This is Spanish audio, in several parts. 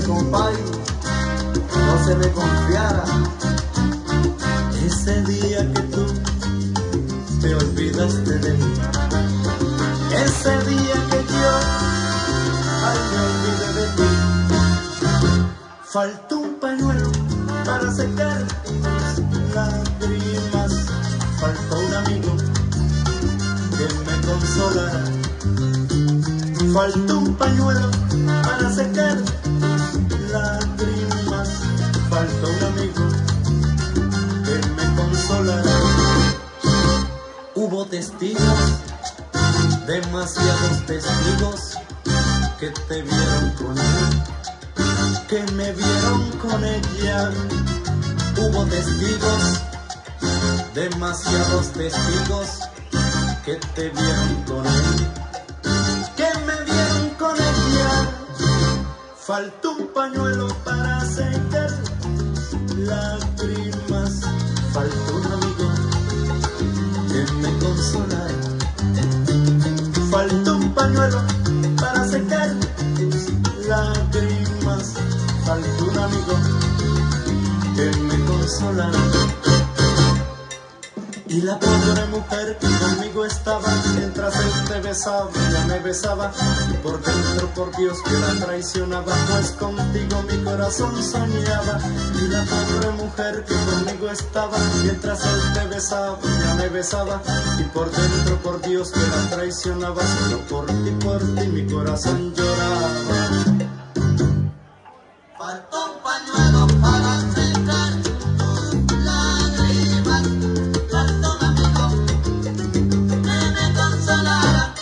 compay no se me confiara. Ese día que tú te olvidaste de mí, ese día que yo, ay, me olvidé de ti. Faltó un pañuelo para secar mis lágrimas, faltó un amigo que me consolara. Faltó un pañuelo para secar mis lágrimas, faltó un amigo que me consolara. Hubo testigos, demasiados testigos que te vieron con él, que me vieron con ella. Hubo testigos, demasiados testigos que te vieron con él, que me vieron con ella. Faltó un pañuelo para secar lágrimas, faltó un amigo que me consolara. Faltó un pañuelo para secar lágrimas, faltó un amigo que me consolara. Y la pobre mujer que conmigo estaba, mientras él te besaba, ella me besaba, y por dentro, por Dios, que la traicionaba, pues contigo mi corazón soñaba. Y la pobre mujer que conmigo estaba, mientras él te besaba, ella me besaba, y por dentro, por Dios, que la traicionaba, solo por ti mi corazón lloraba. Faltó un pañuelo para secar tus lágrimas, faltó un amigo que me consolara.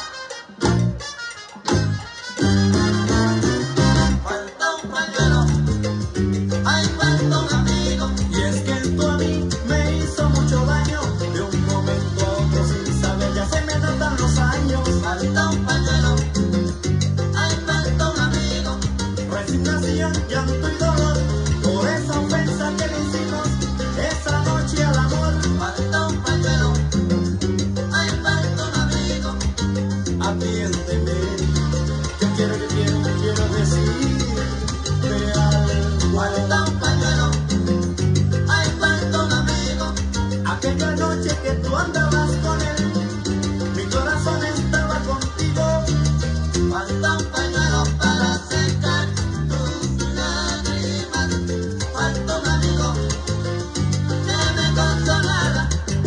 Faltó un pañuelo, ay, faltó un amigo. Y es que tú a mí me hizo mucho daño, de un momento a otro sin saber ya se me notan los años. Faltó un pañuelo, ay, faltó un amigo. Resignación, llanto y dolor por esa ofensa que le hicimos esa noche al amor. Falta un pañuelo, ay, falta un amigo. Atiéndeme, yo quiero decirte algo. Falta un pañuelo, ay, falta un amigo. Aquella noche que tú andabas con él, mi corazón estaba contigo. Falta un pañuelo para secar tus lágrimas, falta un amigo que me consolara.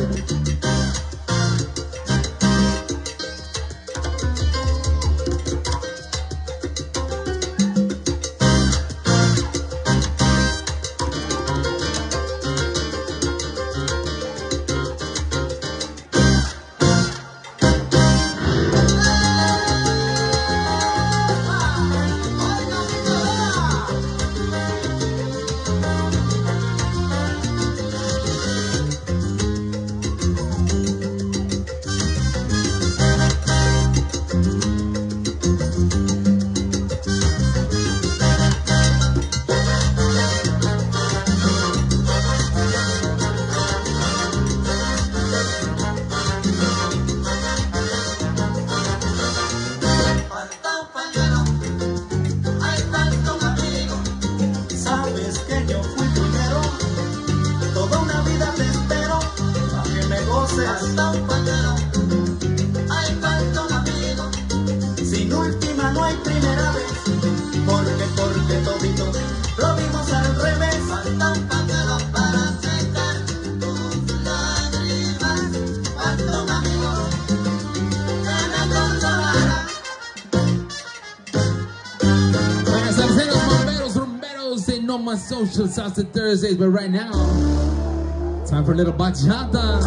Falta un pañuelo, ay, falta un amigo. Sabes que yo fui primero, toda una vida te espero, para que me goces. Falta un pañuelo, ay, falta un amigo. Sin última no hay primera vez, porque todito lo vimos al revés. Falta un pañuelo para secar tus lágrimas, falta un amigo que me consolara. Buenas salseros, bomberos, rumberos in NOMA Social Salsa Thursdays, but right now, time for a little bachata.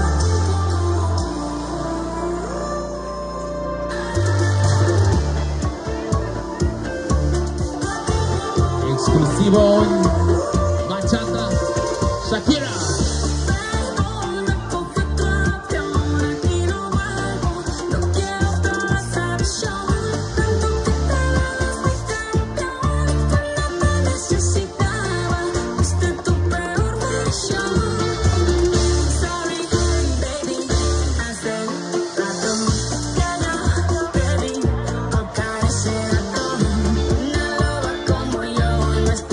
Exclusivo bachata, Shakira. Como yo, no es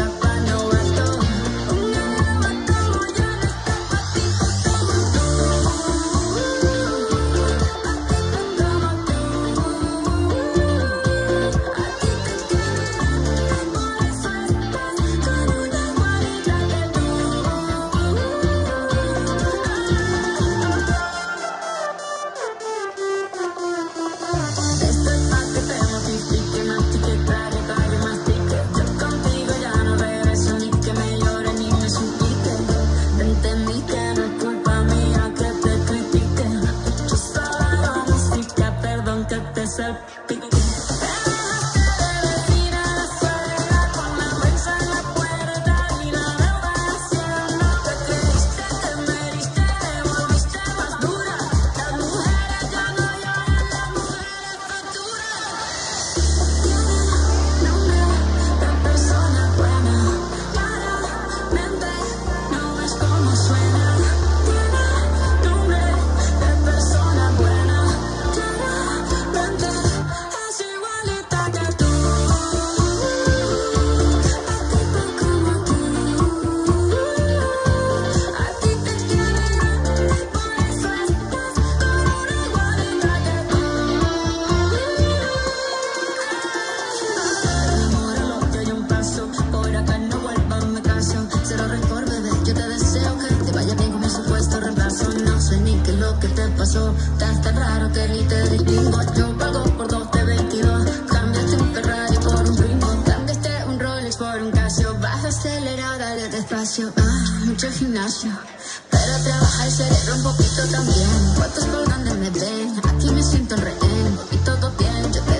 pasó? Estás tan raro que ni te distingo. Yo pago por 2 de 22. Cambiaste un Ferrari por un Twingo. Cambiaste un Rolex por un Casio. Vas acelerada de despacio. Mucho gimnasio, pero trabaja el cerebro un poquito también. Fotos colgando me ven, aquí me siento en rehén. Y todo bien, yo te